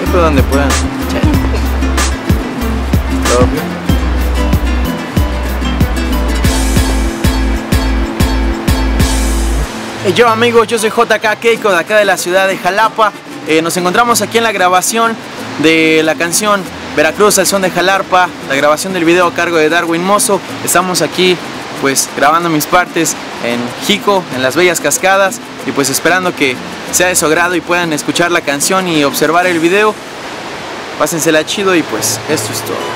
siempre donde puedan. Obvio. Yo amigos, yo soy JK Keiko de acá de la ciudad de Jalapa. Nos encontramos aquí en la grabación de la canción Veracruz al son de Jalapa, la grabación del video a cargo de Darwin Mozo. Estamos aquí pues grabando mis partes en Jico, en las bellas cascadas, y pues esperando que sea de su agrado y puedan escuchar la canción y observar el video. Pásensela chido y pues esto es todo.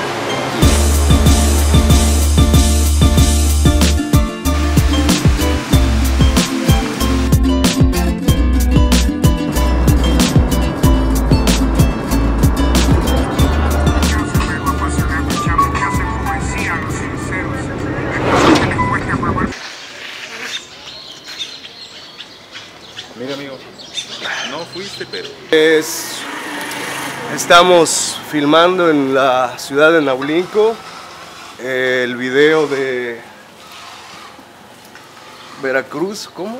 Mira amigo, no fuiste pero... Estamos filmando en la ciudad de Naulinco el video de Veracruz, ¿cómo?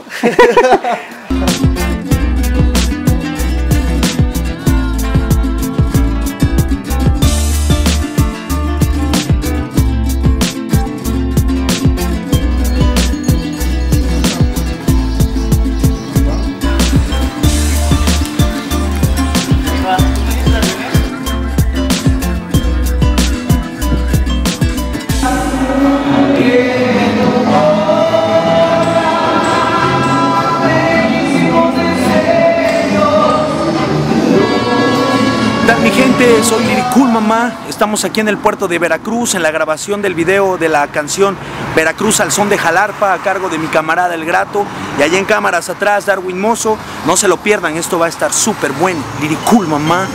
Mi gente, soy Liricul Mamá. Estamos aquí en el puerto de Veracruz en la grabación del video de la canción Veracruz al son de Jalapa a cargo de mi camarada El Grato, y allá en cámaras atrás Darwin Mozo. No se lo pierdan, esto va a estar súper bueno. Liricul Mamá.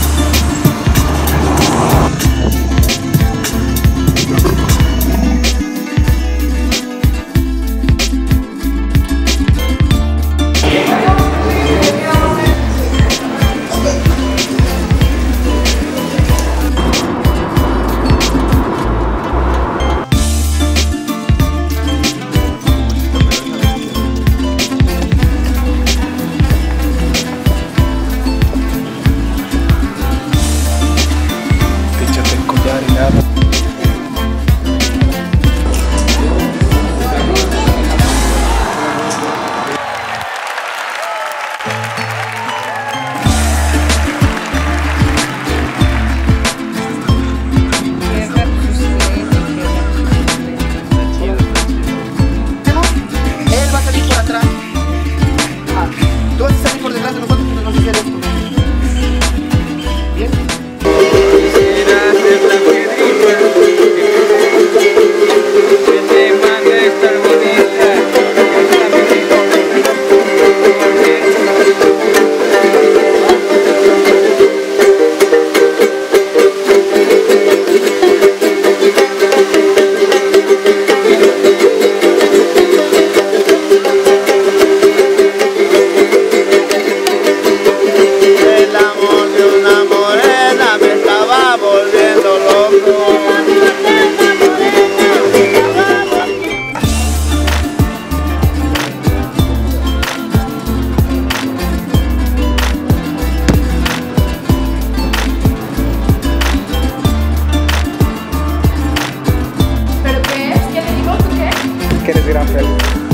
Que eres gran feliz.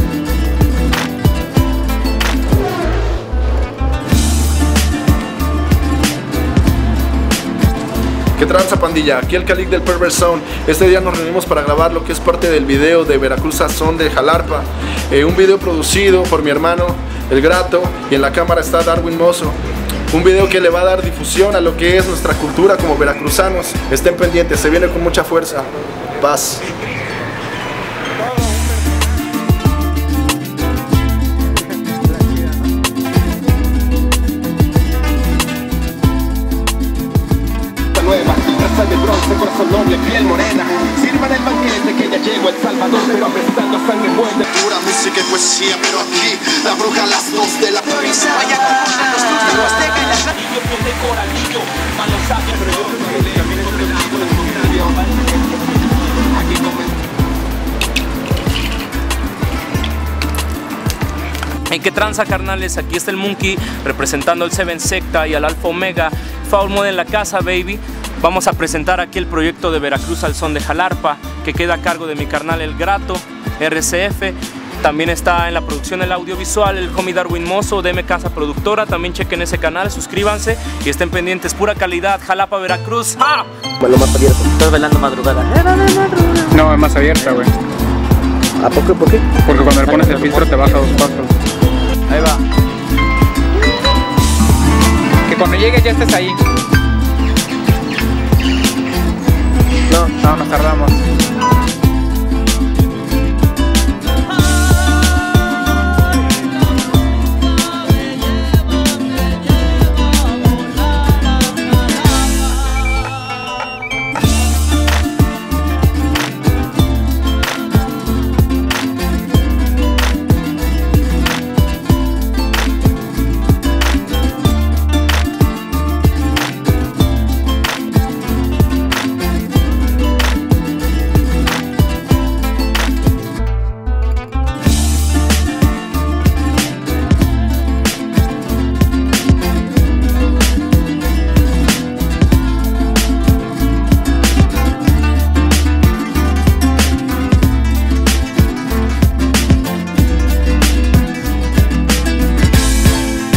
¿Qué tranza pandilla? Aquí el Calic del Perverse Sound. Este día nos reunimos para grabar lo que es parte del video de Veracruz al son de Jalapa. Un video producido por mi hermano El Grato, y en la cámara está Darwin Mozo. Un video que le va a dar difusión a lo que es nuestra cultura como veracruzanos. Estén pendientes, se viene con mucha fuerza. Paz. De bronce, corazón noble, piel morena. Sirvan el banquete que ya llegó El Salvador, pero apestando a sangre buena. Pura música y poesía, pero aquí la bruja a las 2 de la prisa. Vaya con los títulos azteca y la yo piel de coralillo, malo sabio, pero yo creo que también es aquí comenzamos. ¿Qué tranza, carnales? Aquí está el Monkey representando al Seven Secta y al Alfa Omega. Foul Mode en la casa, baby. Vamos a presentar aquí el proyecto de Veracruz al son de Jalarpa, que queda a cargo de mi carnal El Grato, RCF. También está en la producción el audiovisual el homie Darwin Mozo de M Casa Productora. También chequen ese canal, suscríbanse y estén pendientes. Pura calidad, Jalapa, Veracruz. ¡Ah! Bueno, más abierto. Estás bailando madrugada. No, es más abierta, güey. ¿A poco? ¿Por qué? Porque cuando le pones el filtro te baja 2 pasos. Ahí va. Que cuando llegues ya estés ahí. No, nos tardamos.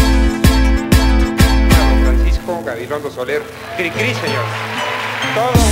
Soler, Cricri, señor. Todo